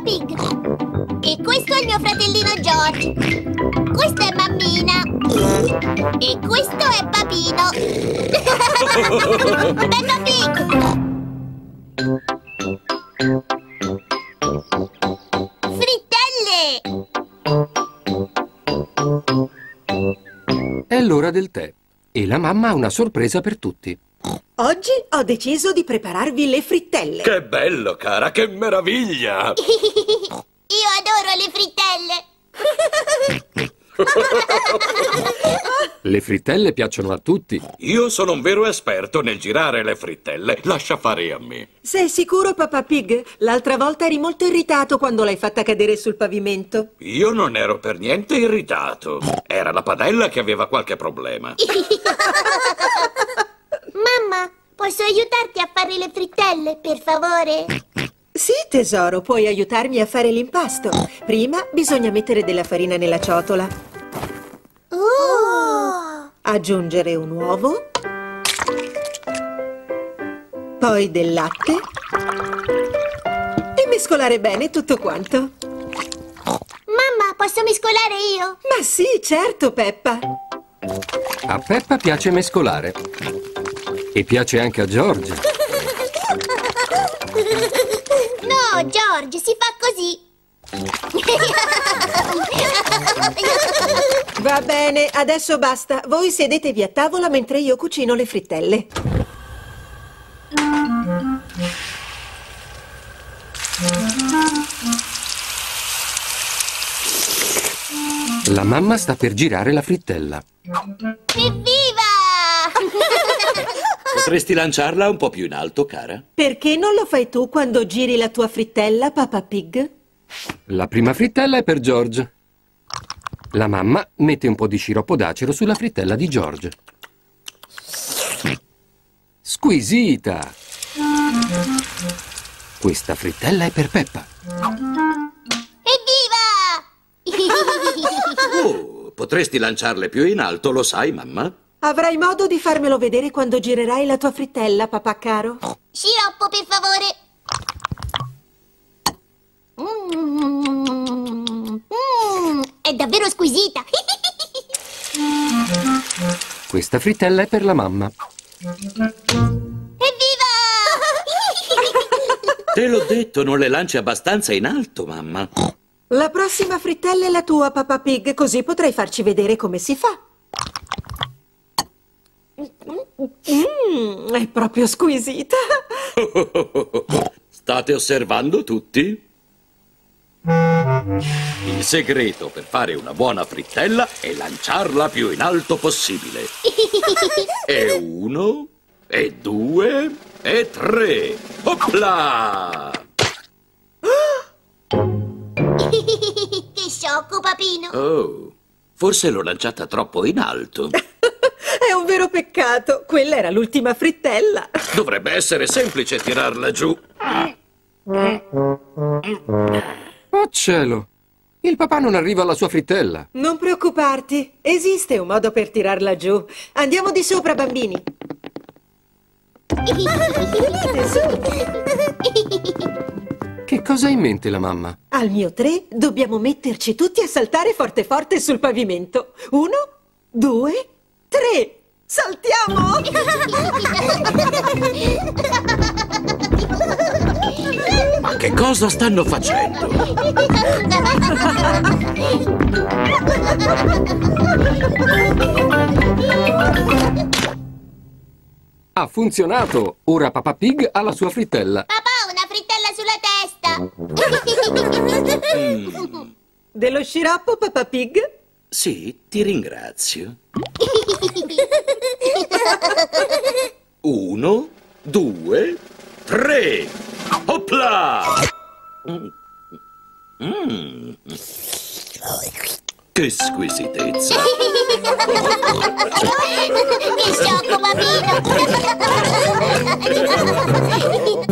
Pig. E questo è il mio fratellino George. Questa è mammina. E questo è Papino. Peppa Pig. Frittelle! È l'ora del tè e la mamma ha una sorpresa per tutti. Oggi ho deciso di prepararvi le frittelle. Che bello, cara, che meraviglia! Io adoro le frittelle. Le frittelle piacciono a tutti. Io sono un vero esperto nel girare le frittelle. Lascia fare a me. Sei sicuro, Peppa Pig? L'altra volta eri molto irritato quando l'hai fatta cadere sul pavimento. Io non ero per niente irritato. Era la padella che aveva qualche problema. Mamma, posso aiutarti a fare le frittelle, per favore? Sì, tesoro, puoi aiutarmi a fare l'impasto. Prima bisogna mettere della farina nella ciotola. Aggiungere un uovo. Poi del latte. E mescolare bene tutto quanto. Mamma, posso mescolare io? Ma sì, certo, Peppa. A Peppa piace mescolare. E piace anche a George. No, George, si fa così. Va bene, adesso basta. Voi sedetevi a tavola mentre io cucino le frittelle. La mamma sta per girare la frittella. Evviva! Potresti lanciarla un po' più in alto, cara? Perché non lo fai tu quando giri la tua frittella, Peppa Pig? La prima frittella è per George. La mamma mette un po' di sciroppo d'acero sulla frittella di George. Squisita! Questa frittella è per Peppa. Evviva! Oh, potresti lanciarle più in alto, lo sai, mamma? Avrai modo di farmelo vedere quando girerai la tua frittella, papà caro. Sciroppo, per favore. È davvero squisita. Questa frittella è per la mamma. Evviva! Te l'ho detto, non le lanci abbastanza in alto, mamma. La prossima frittella è la tua, Peppa Pig, così potrai farci vedere come si fa. È proprio squisita. State osservando tutti? Il segreto per fare una buona frittella è lanciarla più in alto possibile. E 1, e 2, e 3. Opla! Che sciocco, Papino. Oh, forse l'ho lanciata troppo in alto. È un vero peccato. Quella era l'ultima frittella. Dovrebbe essere semplice tirarla giù. Oh cielo! Il papà non arriva alla sua frittella. Non preoccuparti, esiste un modo per tirarla giù. Andiamo di sopra, bambini. Venite su. Che cosa ha in mente la mamma? Al mio 3 dobbiamo metterci tutti a saltare forte forte sul pavimento. 1, 2, 3. Saltiamo! Ma che cosa stanno facendo? Ha funzionato! Ora Peppa Pig ha la sua frittella. Papà, una frittella sulla testa. Dello sciroppo, Peppa Pig? Sì, ti ringrazio. 1, 2, 3. Opla! Che squisitezza! Che sciocco, Papino.